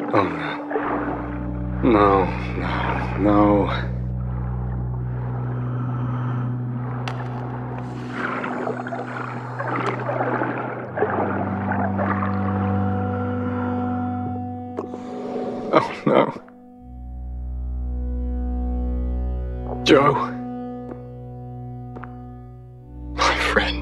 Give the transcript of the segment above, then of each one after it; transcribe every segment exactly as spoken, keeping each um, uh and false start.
Oh, no. No, no, no. Oh, no. Joe. My friend.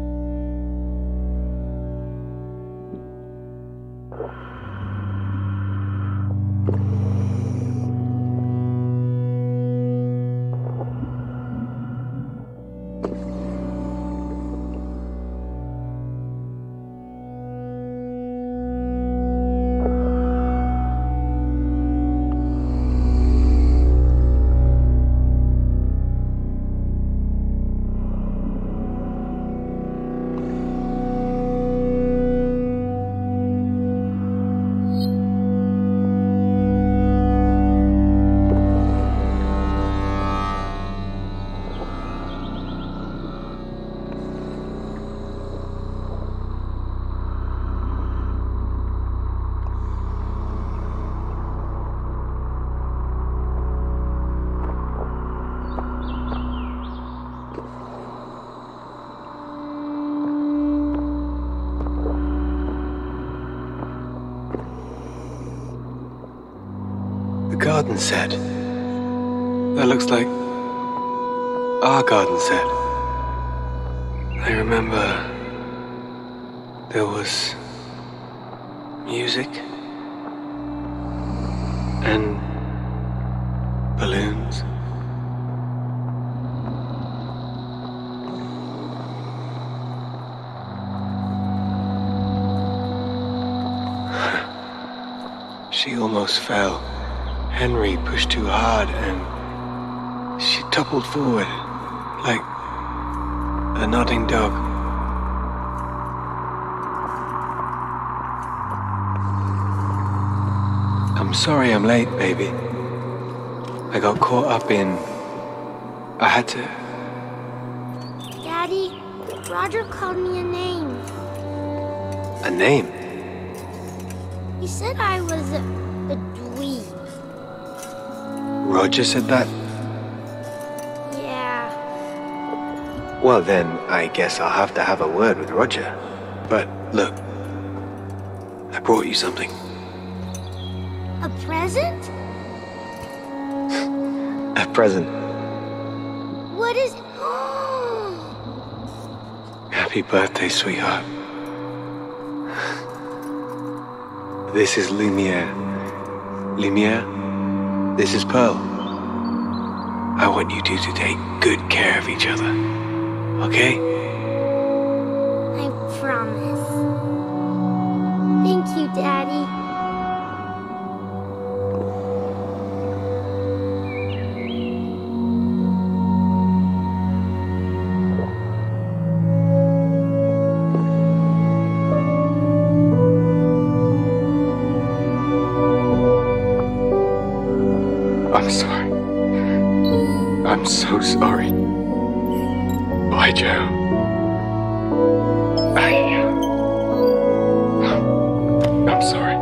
Garden set. That looks like our garden set. I remember there was music and balloons. She almost fell. Henry pushed too hard and she toppled forward like a nodding dog. I'm sorry I'm late, baby. I got caught up in... I had to... Daddy, Roger called me a name. A name? He said I was a, a dweeb. Roger said that? Yeah. Well then, I guess I'll have to have a word with Roger. But look, I brought you something. A present? A present. What is... Happy birthday, sweetheart. This is Lumiere. Lumiere? This is Pearl. I want you two to take good care of each other. Okay? I promise. Thank you, Daddy. I'm sorry. I'm so sorry. Bye, Joe. I... I'm sorry.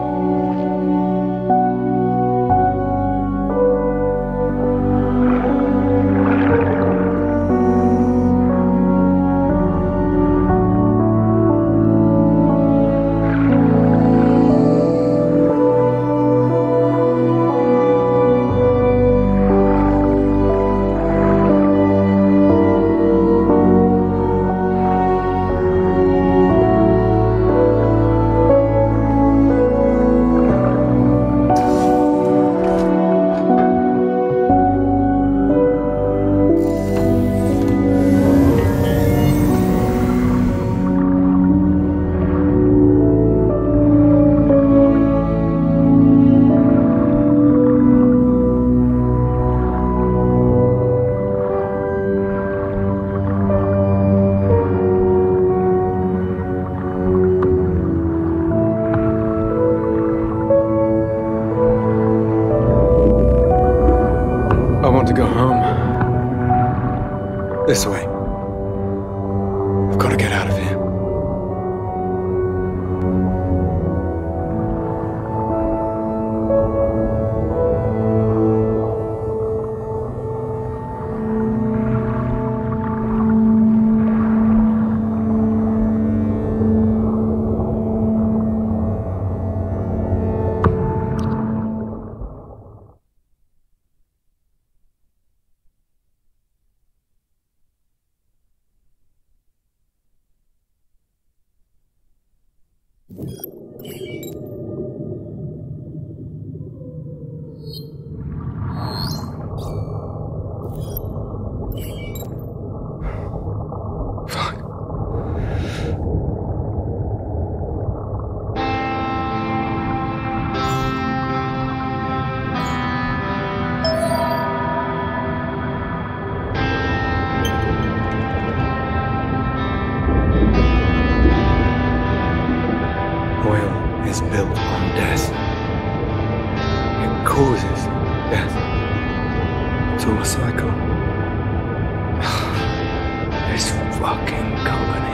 To go home. This way. I've got to get out of here. on death. It causes death. It's all a cycle. This fucking colony.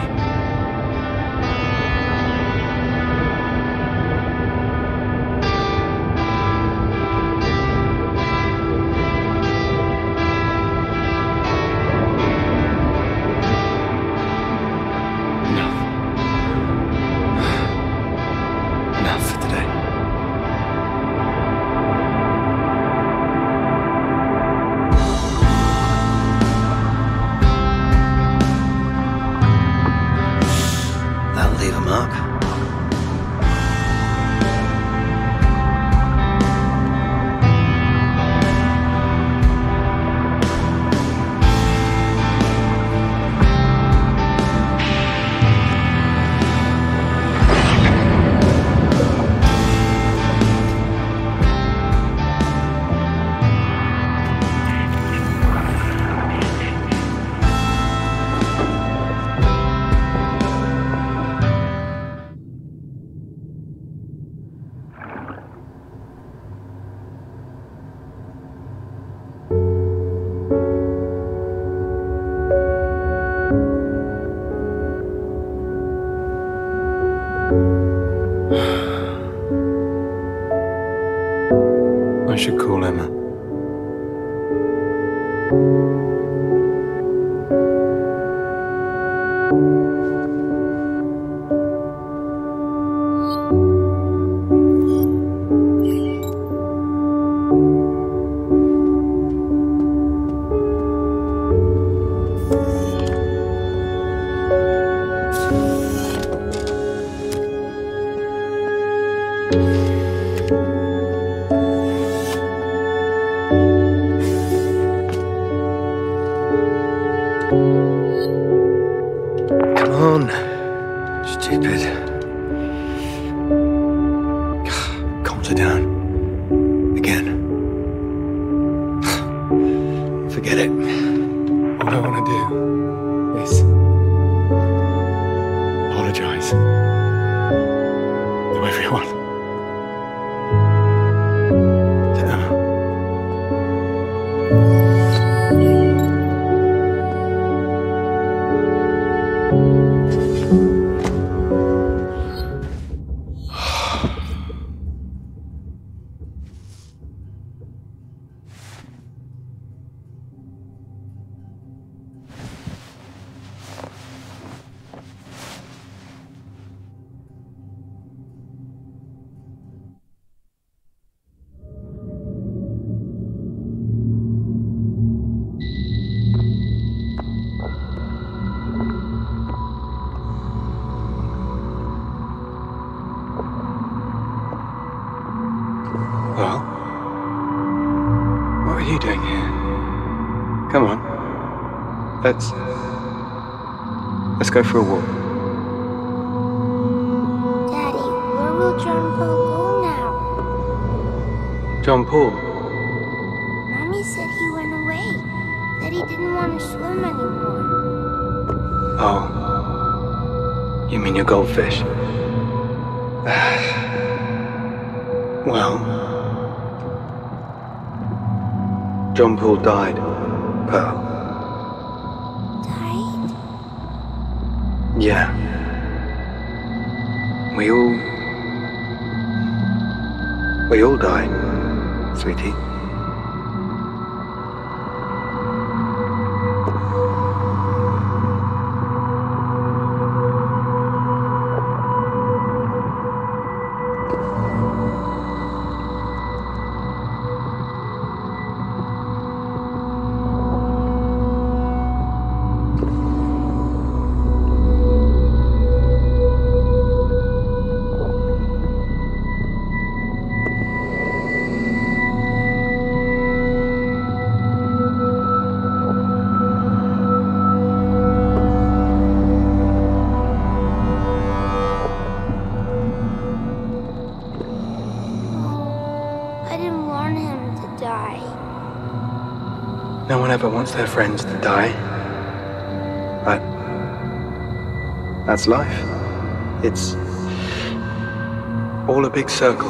I should call Emma. Stupid. Calms her down. Again. Forget it. All I want to do is apologize to everyone. To Emma. Well, what are you doing here? Come on. Let's... Let's go for a walk. Daddy, where will John Paul go now? John Paul? Mommy said he went away. That he didn't want to swim anymore. Oh. You mean your goldfish? Well... John Paul died, Pearl. Died? Yeah. We all... We all die, sweetie. No one ever wants their friends to die. But that's life. It's All a big circle.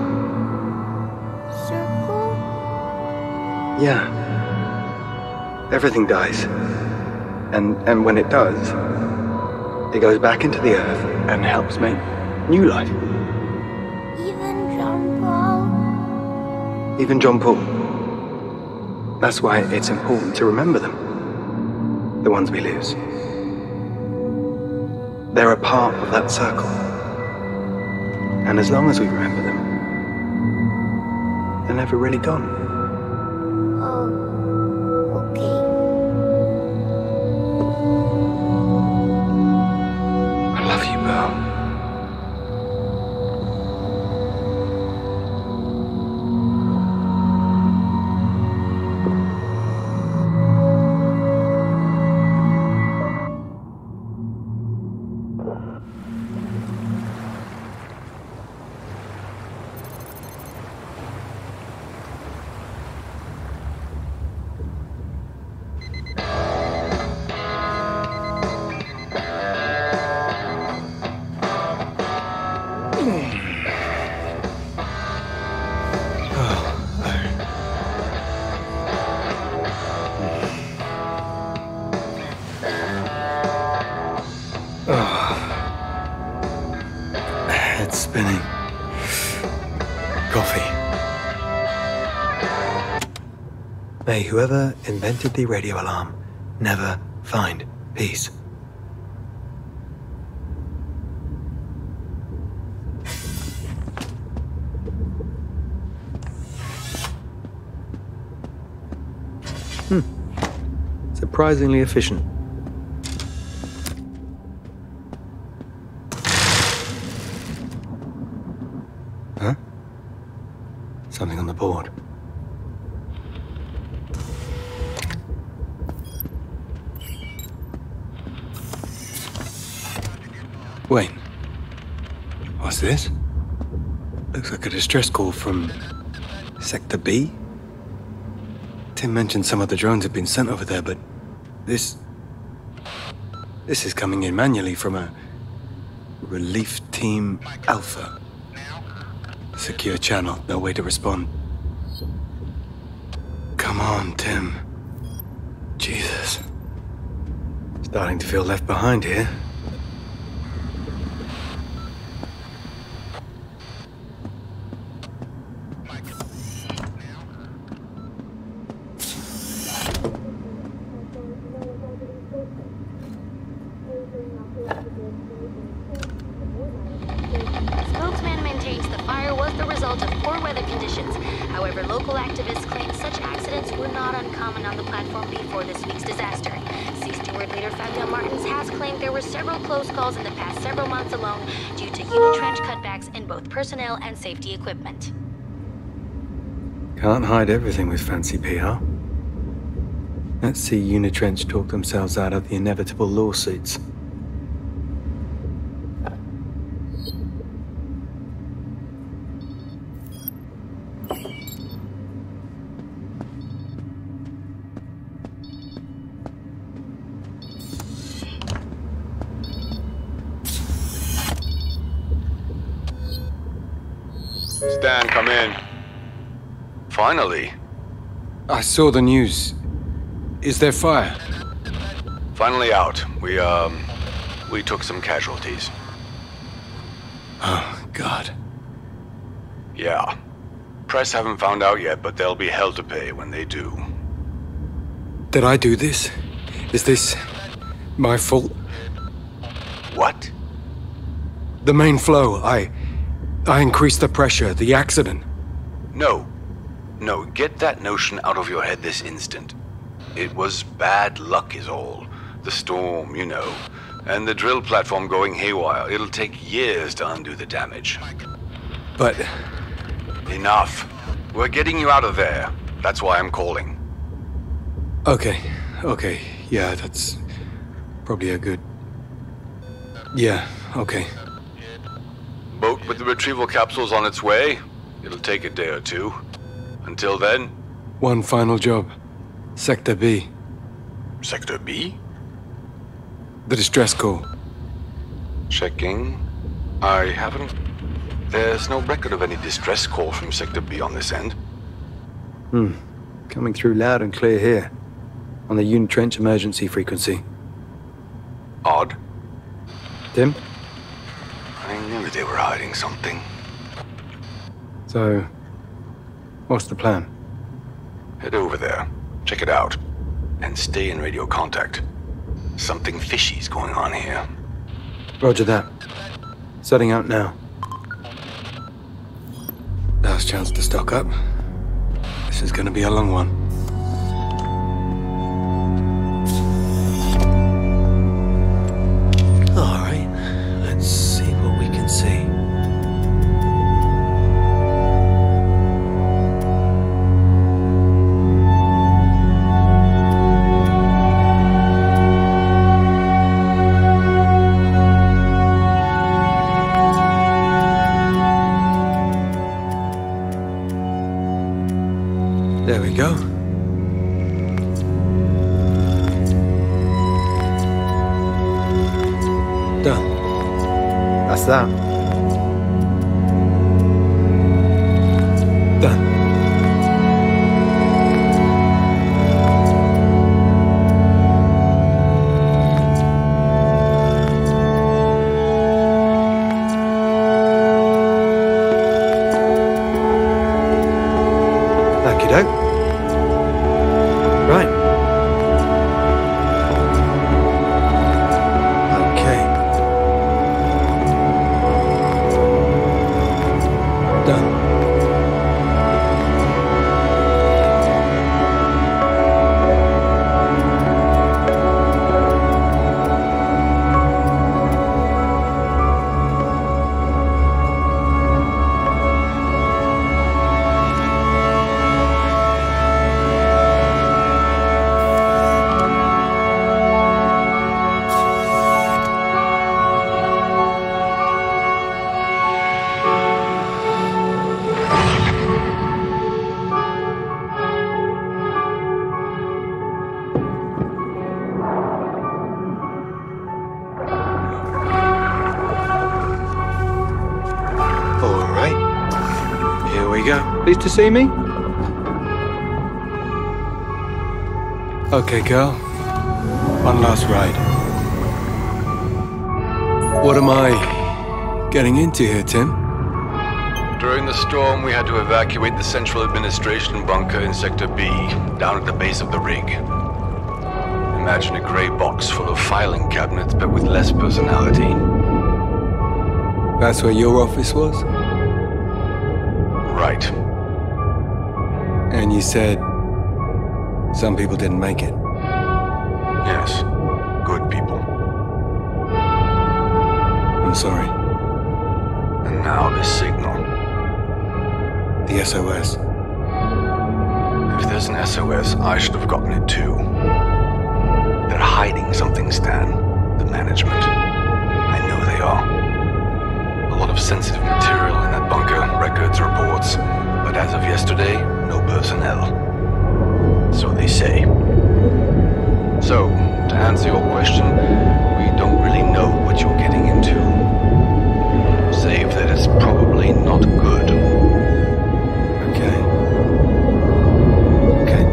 Circle? Yeah. Everything dies. And, and when it does, it goes back into the earth and helps make new life. Even John Paul? Even John Paul. That's why it's important to remember them. The ones we lose. They're a part of that circle. And as long as we remember them, they're never really gone. Oh, okay. I love you, Pearl. Head spinning. Coffee. May whoever invented the radio alarm never find peace. Hmm. Surprisingly efficient. Huh? Something on the board. Wait. What's this? Looks like a distress call from Sector B? Tim mentioned some of the drones have been sent over there, but this... This is coming in manually from a Relief Team Alpha. Secure channel, no way to respond. Come on, Tim. Jesus. Starting to feel left behind here. Spokesman maintains the fire was the result of poor weather conditions. However, local activists claim such accidents were not uncommon on the platform before this week's disaster. C Steward leader Fabian Martins has claimed there were several close calls in the past several months alone due to unitrench cutbacks in both personnel and safety equipment. Can't hide everything with fancy P R. Let's see Unitrench talk themselves out of the inevitable lawsuits. Stan, come in. Finally. I saw the news. Is there fire? Finally out. We, um, we took some casualties. Oh, God. Yeah. Press haven't found out yet, but there'll be hell to pay when they do. Did I do this? Is this my fault? What? The main flow, I... I increased the pressure, the accident. No. No, get that notion out of your head this instant. It was bad luck is all. The storm, you know. And the drill platform going haywire. It'll take years to undo the damage. But... Enough. We're getting you out of there. That's why I'm calling. Okay, okay. Yeah, that's probably a good... Yeah, okay. Boat with the retrieval capsules on its way. It'll take a day or two. Until then... One final job. Sector B. Sector B? The distress call. Checking. I haven't There's no record of any distress call from Sector B on this end. Hmm. Coming through loud and clear here. On the Unitrench emergency frequency. Odd. Tim? I knew they were hiding something. So, what's the plan? Head over there, check it out, and stay in radio contact. Something fishy's going on here. Roger that. Setting out now. Last chance to stock up. This is gonna be a long one. Alright, let's see what we can see. There we go. Done. That's that. Done. Thank you, Doc. Right. Okay. Done. Pleased to see me? Okay, girl. One last ride. What am I getting into here, Tim? During the storm, we had to evacuate the Central Administration bunker in Sector B, down at the base of the rig. Imagine a gray box full of filing cabinets, but with less personality. That's where your office was? Right. And you said some people didn't make it. Yes. Good people. I'm sorry. And now this signal. The S O S. If there's an S O S, I should have gotten it too. They're hiding something, Stan. The management. I know they are. A lot of sensitive material in that bunker, records, reports. But as of yesterday, no personnel. So they say. So, to answer your question, we don't really know what you're getting into. Save that it's probably not good. Okay. Okay.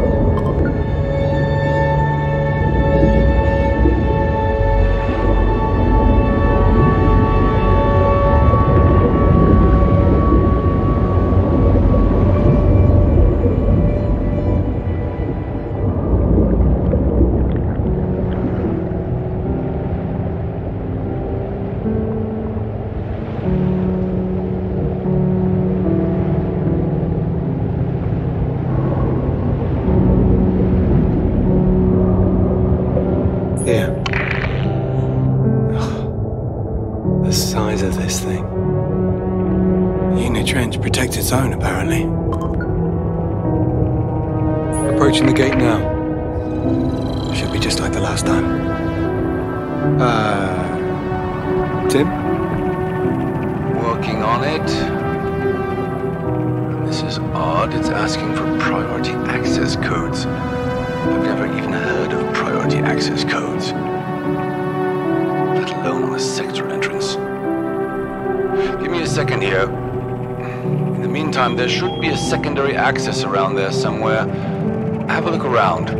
Here. Ugh. The size of this thing. Unitrench protects its own, apparently. Approaching the gate now. Should be just like the last time. Uh... Tim? Working on it. This is odd. It's asking for priority access codes. I've never even heard of priority access codes, let alone on a sector entrance. Give me a second here. In the meantime, there should be a secondary access around there somewhere. Have a look around.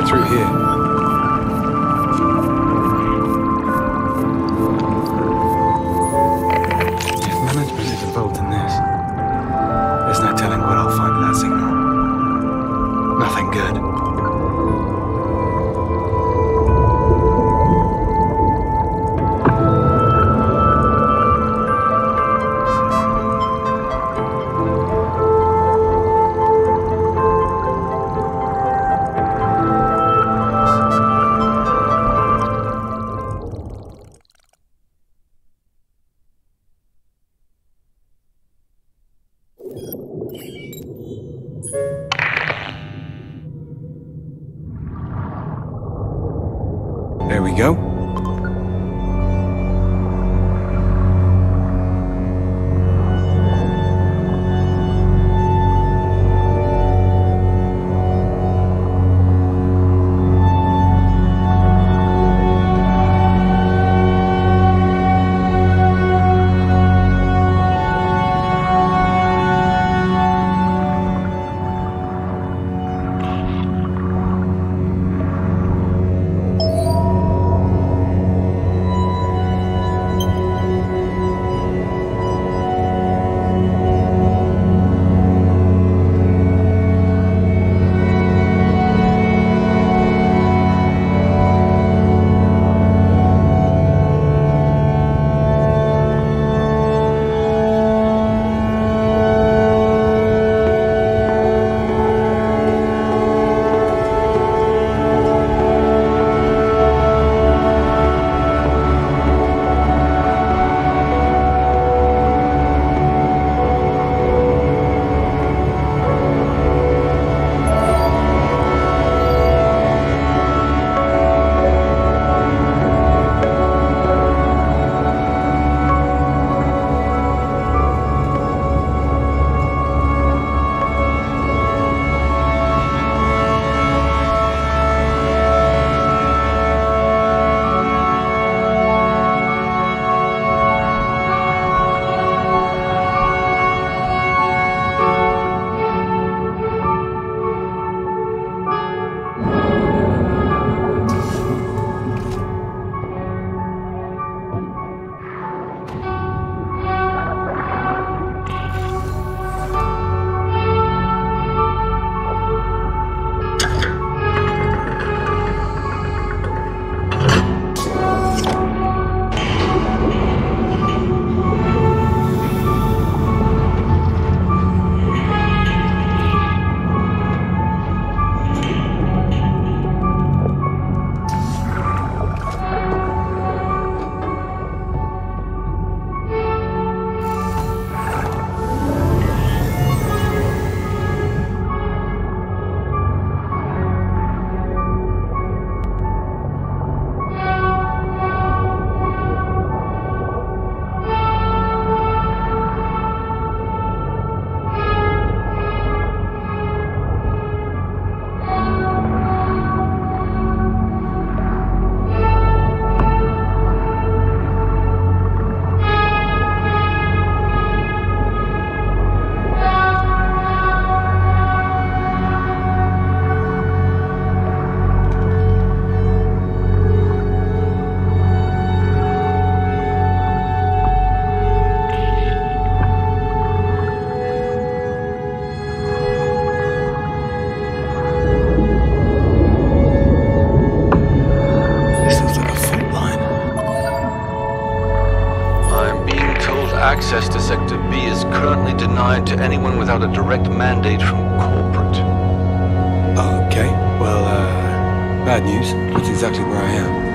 get through here. If management is involved in this, there's no telling what I'll find in that signal. Nothing good. There we go. Access to Sector B is currently denied to anyone without a direct mandate from corporate. Okay, well, uh, bad news. That's exactly where I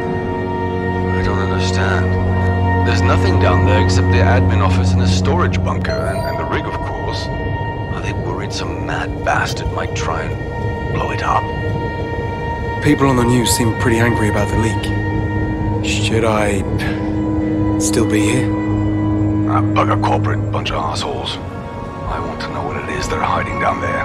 am. I don't understand. There's nothing down there except the admin office and a storage bunker, and, and the rig, of course. Are they worried some mad bastard might try and blow it up? People on the news seem pretty angry about the leak. Should I still be here? Ah, bugger corporate, bunch of assholes. I want to know what it is they're hiding down there.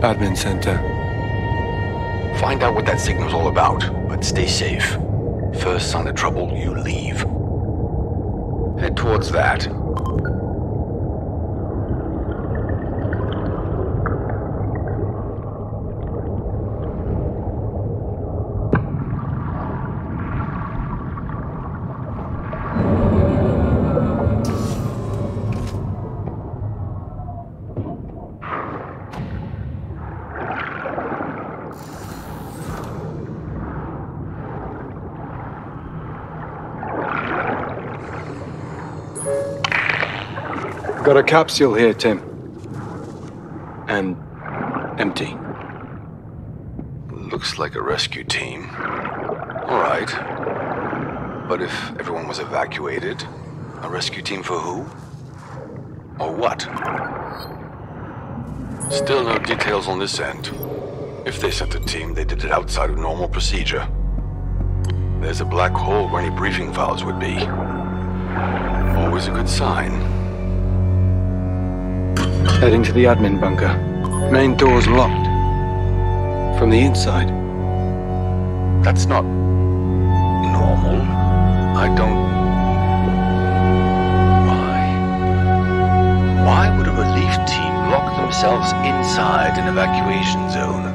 Admin center. Find out what that signal's all about, but stay safe. First sign of trouble, you leave. Head towards that. Got a capsule here, Tim. And empty. Looks like a rescue team. All right. But if everyone was evacuated, a rescue team for who? Or what? Still no details on this end. If they sent a team, they did it outside of normal procedure. There's a black hole where any briefing files would be. Always a good sign. Heading to the admin bunker. Main door's locked. From the inside. That's not normal. I don't... Why? Why would a relief team lock themselves inside an evacuation zone?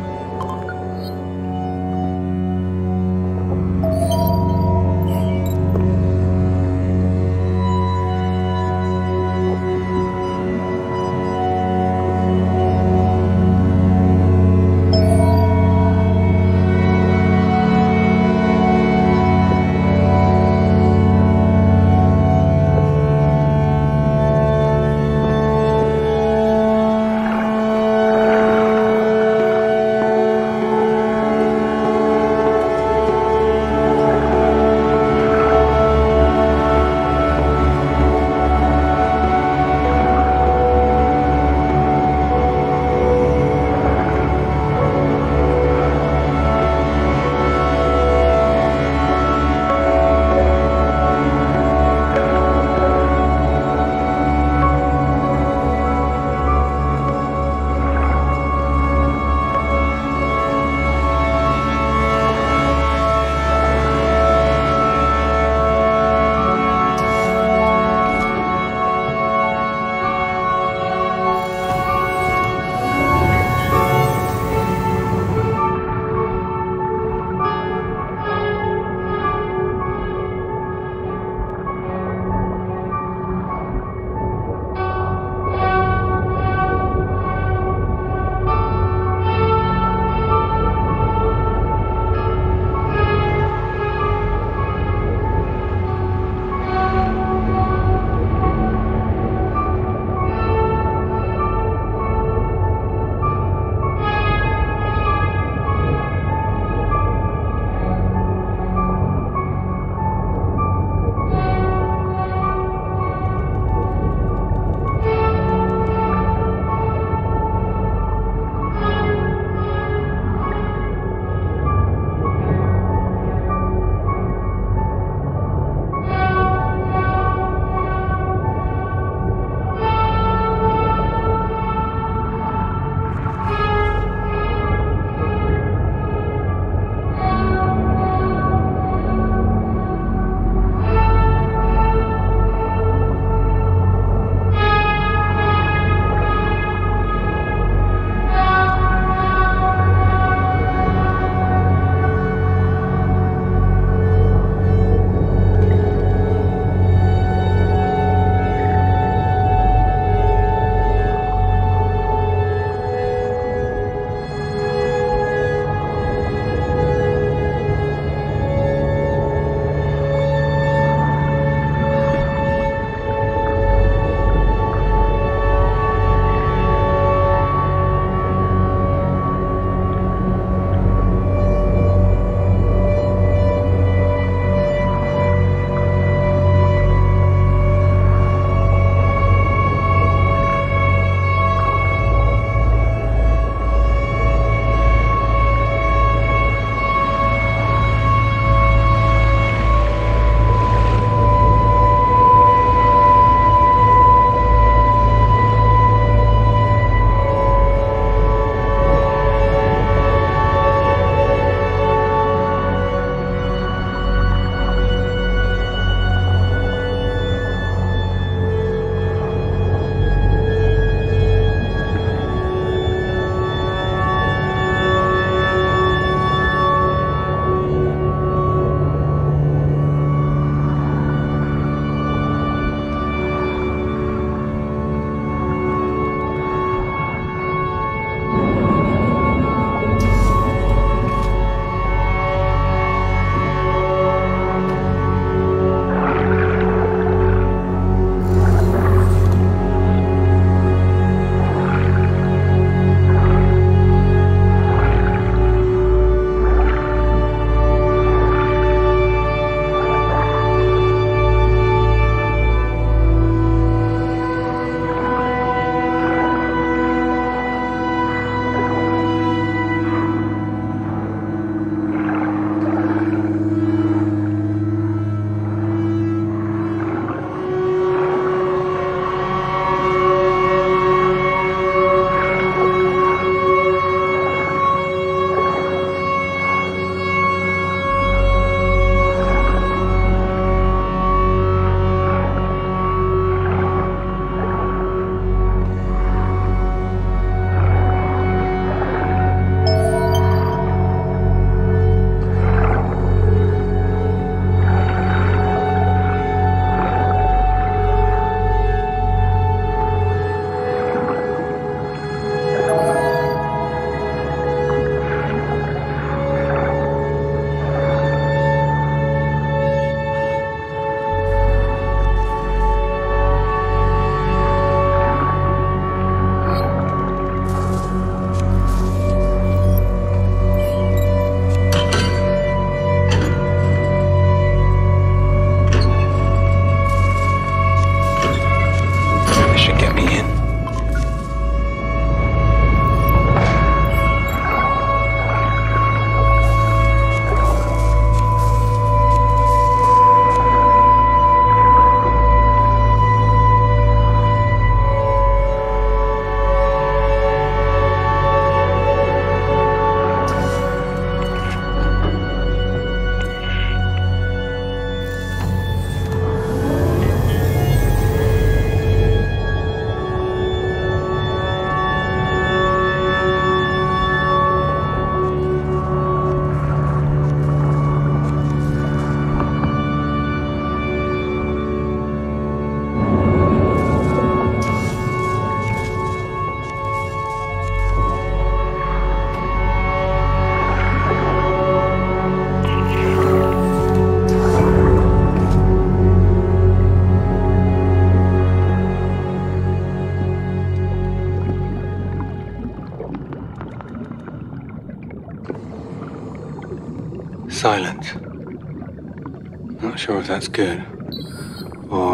Silence. Not sure if that's good or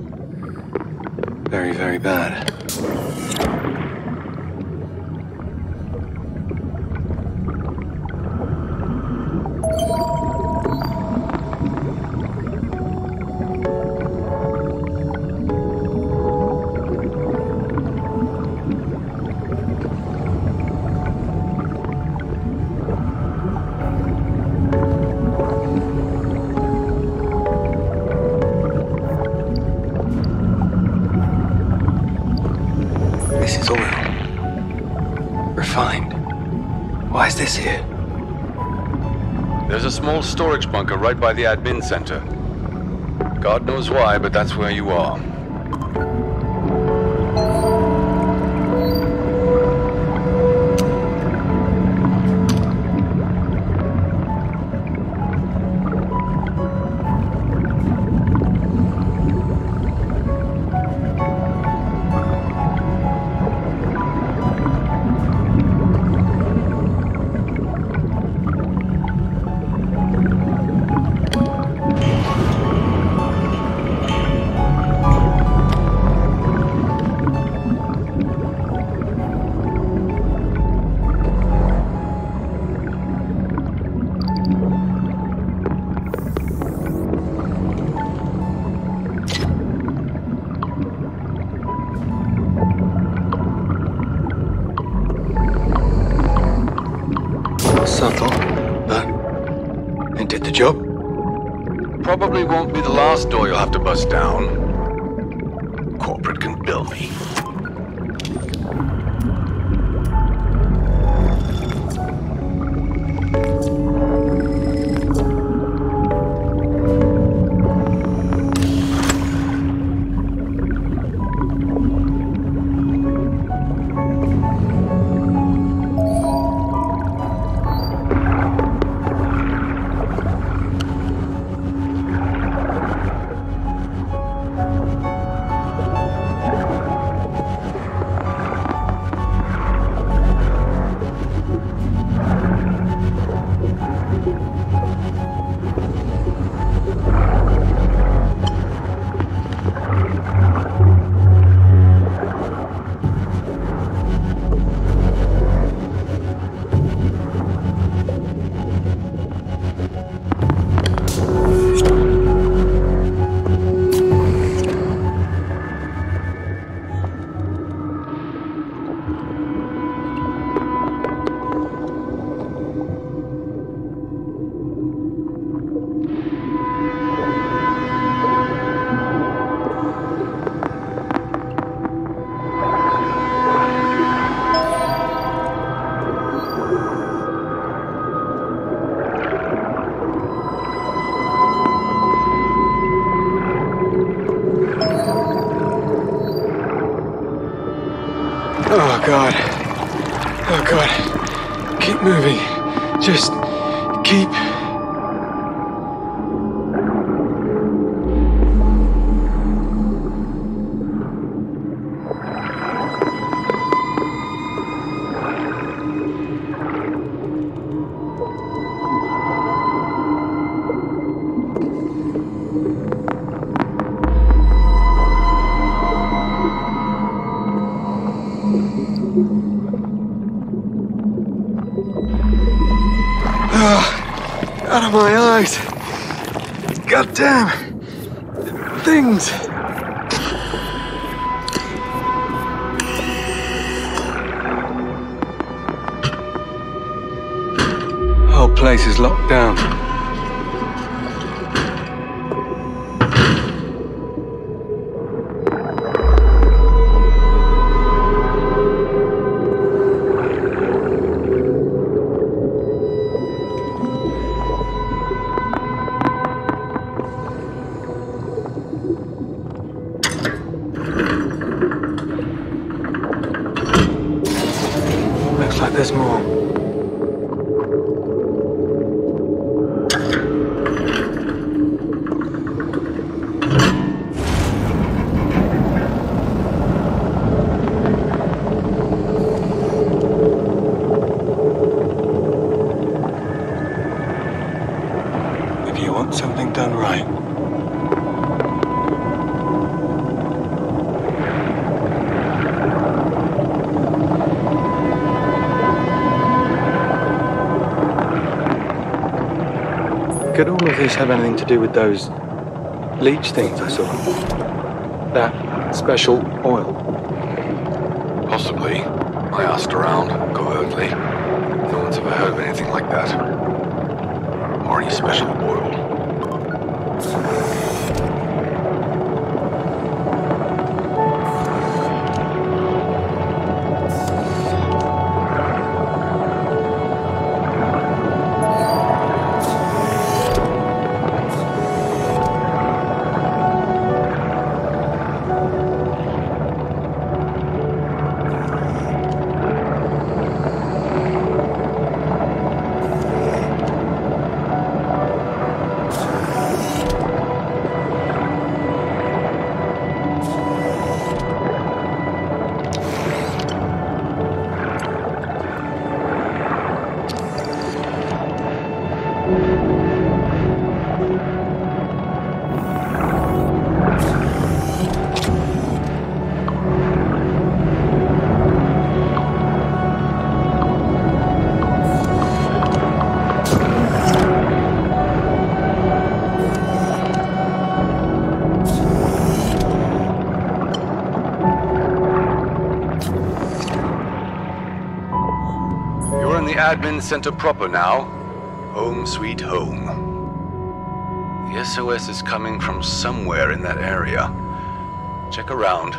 very, very bad. This is oil. Refined. Why is this here? There's a small storage bunker right by the admin center. God knows why, but that's where you are. Subtle, but it did the job. Probably won't be the last door you'll have to bust down. Corporate can bill me. Oh, God. Oh, God. Keep moving. Just keep... Oh, out of my eyes. Goddamn things. Whole place is locked down. Looks like there's more. want something done right. Could all of this have anything to do with those leech things I saw? That special oil? Possibly. I asked around, covertly. No one's ever heard of anything like that. Or any special oil. Admin center proper now. Home sweet home. The S O S is coming from somewhere in that area. Check around.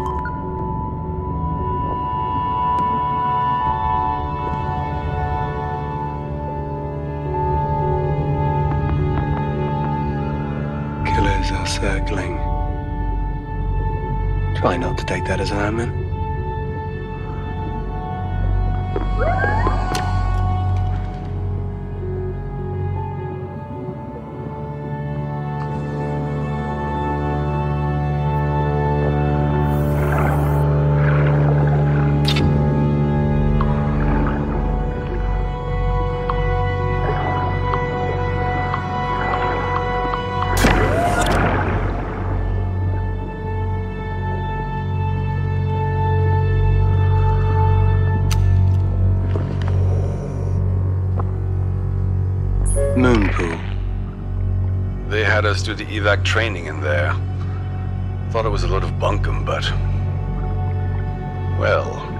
Killers are circling. Try not to take that as an omen. Moon pool. They had us do the evac training in there. Thought it was a lot of bunkum, but... well...